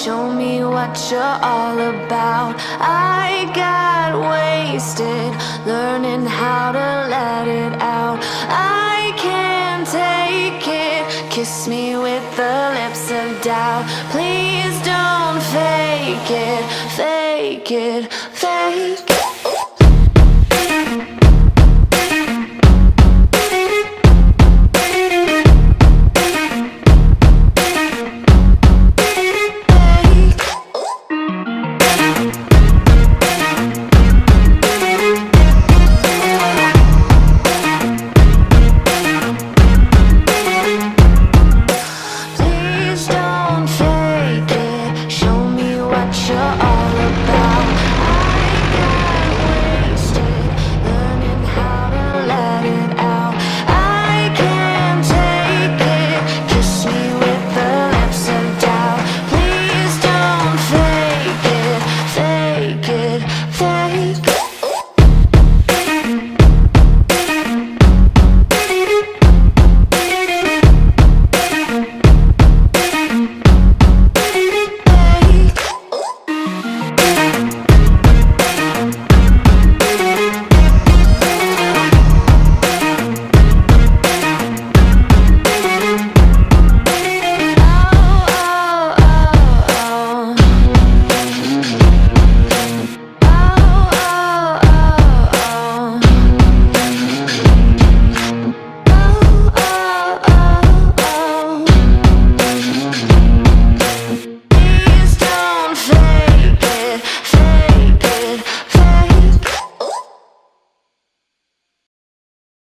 show me what you're all about. I got wasted learning how to let it out. I can't take it, kiss me with the lips of doubt. Please don't fake it, fake it.